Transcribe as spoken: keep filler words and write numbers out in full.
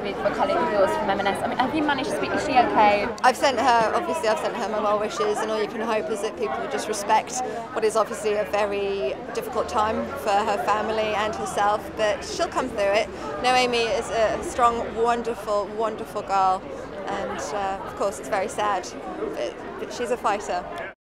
with a colleague of yours from M and S. I mean, have you managed to speak? Is she okay? I've sent her, obviously I've sent her my well wishes, and all you can hope is that people just respect what is obviously a very difficult time for her family and herself, but she'll come through it. Noemie is a strong, wonderful, wonderful girl, and uh, of course it's very sad, but, but she's a fighter.